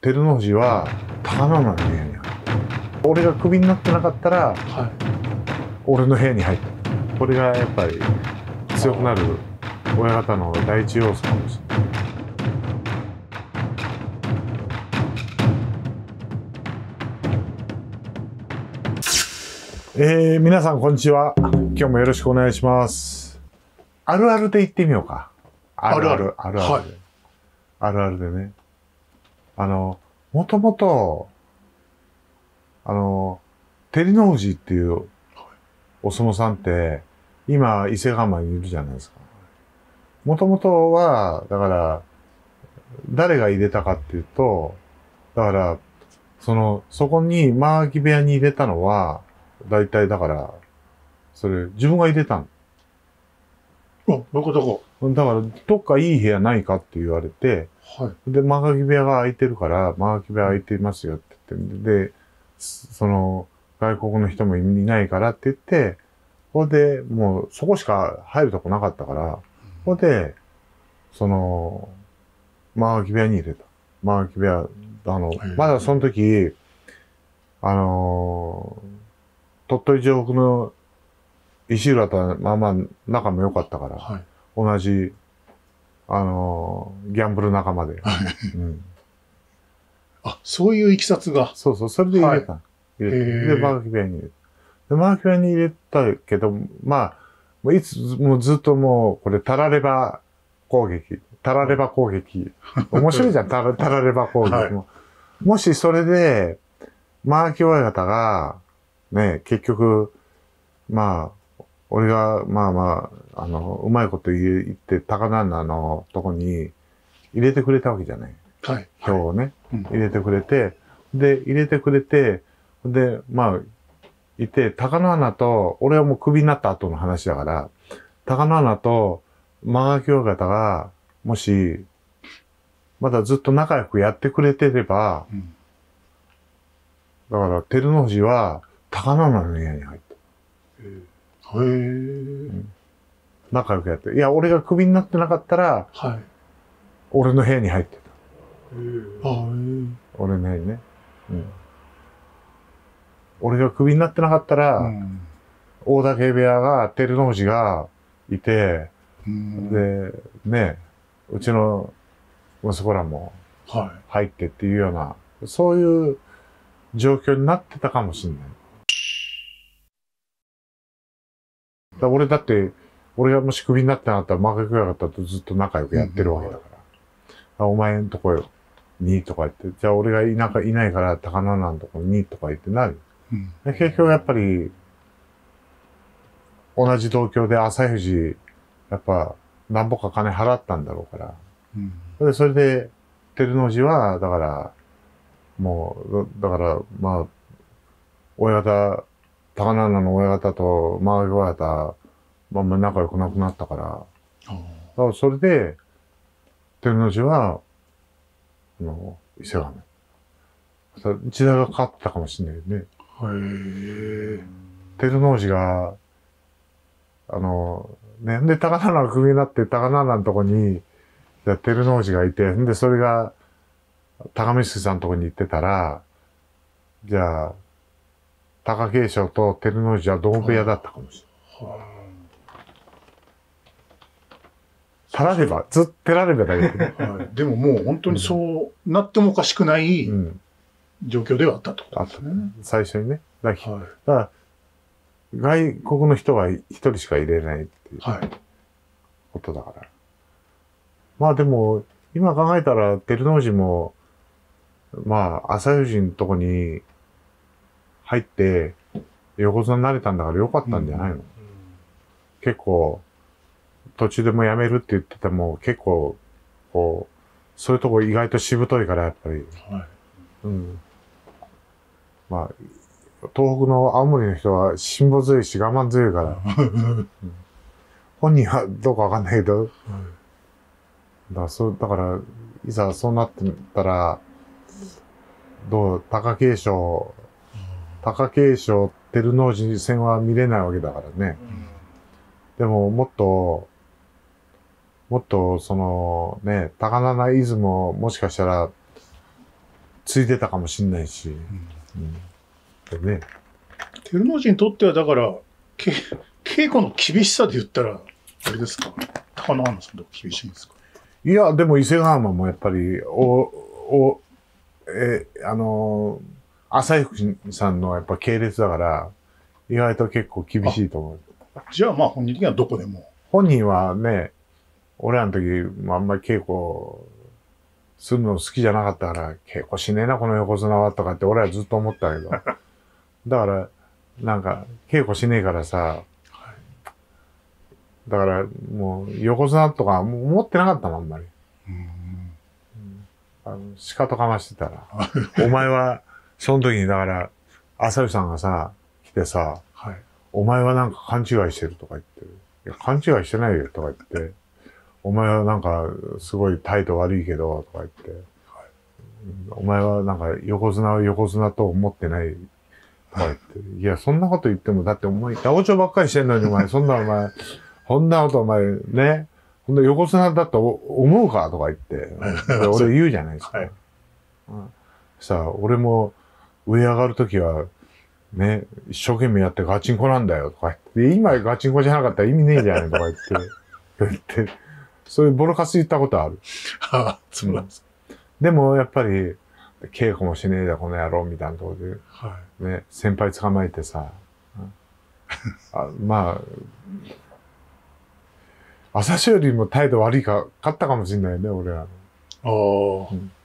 照ノ富士は高輪の部屋に入った。俺がクビになってなかったら、俺の部屋に入った。これがやっぱり強くなる親方の第一要素かもしれない。皆さんこんにちは。今日もよろしくお願いします。あるあるで言ってみようか。あるあるでね。もともと、照ノ富士っていうお相撲さんって、今、伊勢ヶ浜にいるじゃないですか。もともとは、だから、誰が入れたかっていうと、だから、そこに、間垣部屋に入れたのは、だいたいだから、それ、自分が入れたの。 どこだから、どっかいい部屋ないかって言われて、で、間垣部屋が空いてるから、間垣部屋空いてますよって言って、で、外国の人もいないからって言って、ここで、もう、そこしか入るとこなかったから、ここで、間垣部屋に入れた。間垣部屋、まだその時、鳥取城北の石浦とはまあまあ仲も良かったから、同じ、ギャンブル仲間で。 そういういきさつが。 そう、それで入れた。で、間垣部屋に入れた。で、間垣部屋に入れたけど、まあ、もうずっともう、これ、たられば攻撃。面白いじゃん、たられば攻撃も。もしそれで、間垣親方が、ね、結局、まあ、俺が、うまいこと言って、高輪のとこに入れてくれたわけじゃない。票をね、入れてくれて、で、まあ、いて、高輪と、俺はもうクビになった後の話だから、高輪と間垣親方が、もし、まだずっと仲良くやってくれてれば、だから、照ノ富士は高輪の部屋に入った。仲良くやって。いや、俺がクビになってなかったら、俺の部屋に入ってた。俺の部屋にね。俺がクビになってなかったら、大嶽部屋が、照ノ富士がいて、で、ね、うちの息子らも入ってっていうような、そういう状況になってたかもしれない。俺だって、俺がもしクビになってなかったら、間垣親方とずっと仲良くやってるわけだから。お前んとこにとか言って、じゃあ俺がいないから高輪のとこにとか言ってなる。結局やっぱり、同じ同郷で朝富士、やっぱ、何ぼか金払ったんだろうから。それで、照ノ富士は、だから、まあ、親方、高輪の親方と間垣親方、まあ仲良くなくなったから。だからそれで、照ノ富士は、伊勢ヶ浜。時代が変わってたかもしれないよね。照ノ富士が、で、高輪がクビになって、高輪のとこに、照ノ富士がいて、で、それが、高見さんのとこに行ってたら、じゃあ、貴景勝と照ノ富士は同部屋だったかもしれない。たらればだけどね。 でももう本当にそうなってもおかしくない状況ではあったってことですね。 最初にね。だから外国の人が一人しか入れないっていうことだから。まあでも、今考えたら、照ノ富士も、まあ、朝富士のとこに入って、横綱になれたんだからよかったんじゃないの？結構、途中でもやめるって言ってても、結構、こう、そういうとこ意外としぶといから、やっぱり。まあ、東北の青森の人は辛抱強いし我慢強いから。本人はどうかわかんないけど。だから、いざそうなってたら、貴景勝、照ノ富士戦は見れないわけだからね。でも、もっと、高輪出雲もしかしたら、 ついてたかもしんないし。でね。 照ノ富士にとっては、だから、稽古の厳しさで言ったら、あれですか、高野花さんと厳しいんですか？ いや、でも伊勢ヶ浜もやっぱり、浅井福さんのやっぱ系列だから、意外と結構厳しいと思う。 じゃあまあ本人的にはどこでも。 本人はね、俺らの時もあんまり稽古するの好きじゃなかったから、稽古しねえな、この横綱は、とかって俺はずっと思ったけど。だから、なんか、稽古しねえからさ、だから、もう、横綱とか思ってなかったもん、あんまり。仕方かましてたら。お前は、その時に、だから、浅井さんがさ、来てさ、 はい、お前はなんか勘違いしてるとか言って、いや、勘違いしてないよとか言って、お前はなんか、すごい態度悪いけど、とか言って、はい、お前はなんか、横綱は横綱と思ってない、とか言って、いや、そんなこと言っても、だってお前、八百長ばっかりしてんのに、お前、そんなことお前、ね、ほんと横綱だと思うかとか言って、俺言うじゃないですか。はい、さあ、俺も上上がるときは、ね、一生懸命やってガチンコなんだよとか言って、今ガチンコじゃなかったら意味ねえじゃないとか言って、そういうボロカス言ったことある。 ああ、そうなんですか。 でもやっぱり、稽古もしねえだこの野郎みたいなところで、 はい、 ね、先輩捕まえてさ、まあ、朝青よりも態度悪いか、勝ったかもしれないね、俺らの。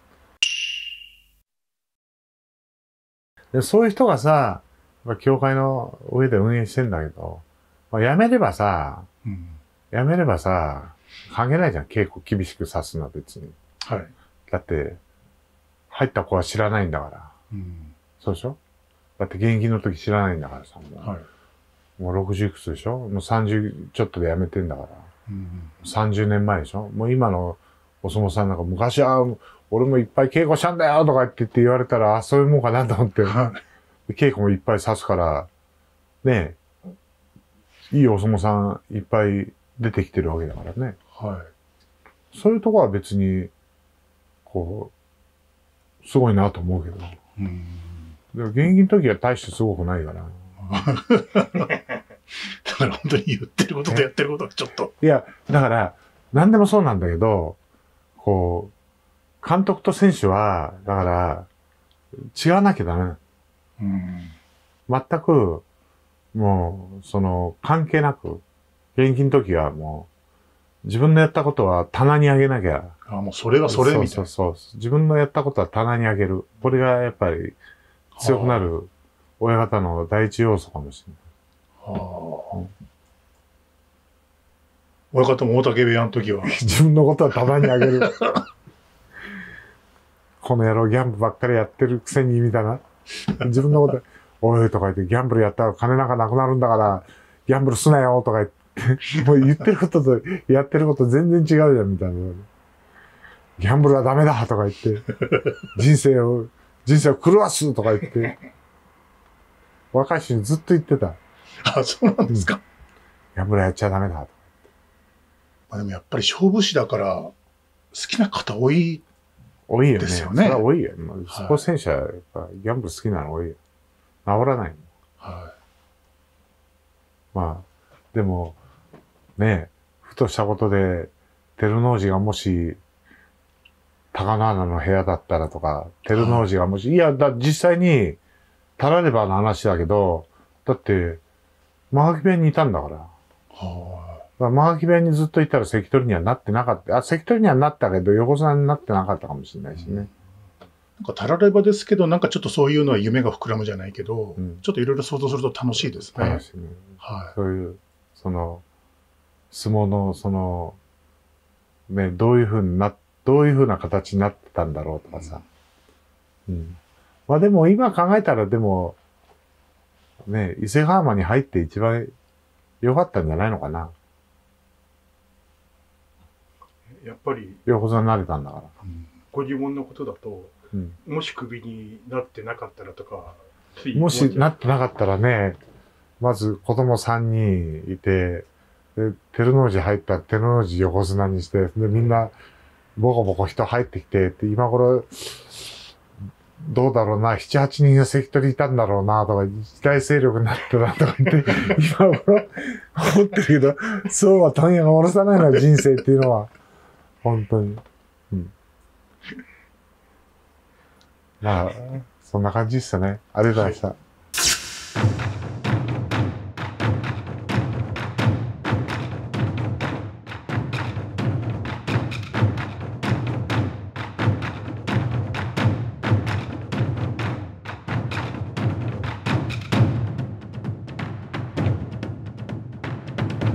でそういう人がさ、教会の上で運営してんだけど、まあ、やめればさ、関係ないじゃん、稽古厳しくさすのは別に。 はい。 だって、入った子は知らないんだから。そうでしょ？だって現役の時知らないんだからさ、もう60いくつでしょ？もう30ちょっとで辞めてんだから。30年前でしょ？もう今のお相撲さんなんか昔は俺もいっぱい稽古したんだよとかって言われたら、あ、そういうもんかなと思って。稽古もいっぱい刺すから、ねえ、いいお相撲さんいっぱい出てきてるわけだからね。 はい。 そういうとこは別に、こう、すごいなと思うけど。でも現役の時は大してすごくないから。 だから本当に言ってることとやってることはちょっと。 いや、だから、何でもそうなんだけど、こう、監督と選手は、だから、違わなきゃダメ。全く、もう、関係なく、現役の時はもう、自分のやったことは棚にあげなきゃ。 あ、もうそれはそれみたいな。 そう。自分のやったことは棚にあげる。これがやっぱり強くなる親方の第一要素かもしれない。 親方も大竹部屋の時は。 自分のことは棚にあげる。この野郎ギャンブルばっかりやってるくせに、みたいな。自分のこと、おいとか言って、ギャンブルやったら金なんかなくなるんだから、ギャンブルすなよとか言って、もう言ってることとやってること全然違うじゃん、みたいな。ギャンブルはダメだとか言って、人生を狂わすとか言って、若い人にずっと言ってた。 あ、そうなんですか。 ギャンブルやっちゃダメだとか言って。 まあでもやっぱり勝負師だから、好きな方多い。 多いよね。 ですよね。 それは多いよ。スポーツ選手はやっぱギャンブル好きなの多いよ。治らないもん。 はい。 まあ、でも、ね、ふとしたことで、照ノ富士がもし、高野花の部屋だったらとか、照ノ富士がもし、いや、実際に、たらればの話だけど、だって、間垣部屋にいたんだから。間垣部屋にずっといたら関取にはなってなかった。関取にはなったけど、横綱になってなかったかもしれないしね。 なんかたらればですけど、なんかちょっとそういうのは夢が膨らむじゃないけど、ちょっといろいろ想像すると楽しいですね。 楽しいね。 はい。 そういう、相撲の、ね、どういうふうな形になってたんだろうとかさ。まあでも今考えたらでも、ね、伊勢ヶ浜に入って一番良かったんじゃないのかな。 やっぱり。 横綱になれたんだから。 ご自分のことだと、もしクビになってなかったらとか。 もしなってなかったらね、まず子供3人いて、で、照ノ富士入ったら照ノ富士横綱にして、で、みんな、ボコボコ人入ってきて、って今頃、 どうだろうな、7、8人の関取いたんだろうな、とか、一大勢力になったな、とか言って、今頃思ってるけど、そうは問屋が下ろさないのよ、人生っていうのは。本当に。うん。まあ、そんな感じっすよね。ありがとうございました。